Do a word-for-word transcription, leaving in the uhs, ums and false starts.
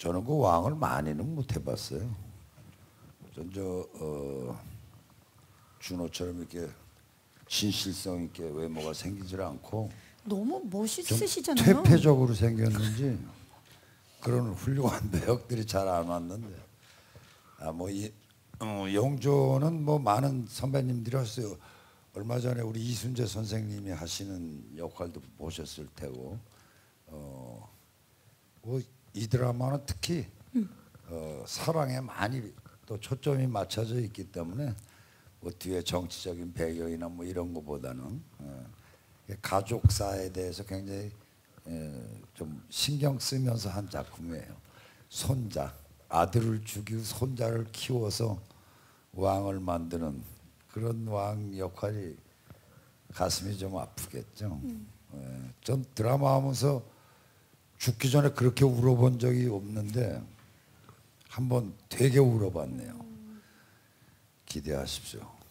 저는 그 왕을 많이는 못 해봤어요. 전저 어, 준호처럼 이렇게 진실성 있게 외모가 생기질 않고 너무 좀 멋있으시잖아요. 퇴폐적으로 생겼는지 그런 훌륭한 배역들이 잘 안 왔는데 아뭐 어, 영조는 뭐 많은 선배님들이 했어요. 얼마 전에 우리 이순재 선생님이 하시는 역할도 보셨을 테고 어, 뭐 이 드라마는 특히 어, 사랑에 많이 또 초점이 맞춰져 있기 때문에 뭐 뒤에 정치적인 배경이나 뭐 이런 거보다는 어, 가족사에 대해서 굉장히 에, 좀 신경 쓰면서 한 작품이에요. 손자, 아들을 죽이고 손자를 키워서 왕을 만드는 그런 왕 역할이 가슴이 좀 아프겠죠. 음. 에, 전 드라마 하면서 죽기 전에 그렇게 울어본 적이 없는데 한번 되게 울어봤네요. 기대하십시오.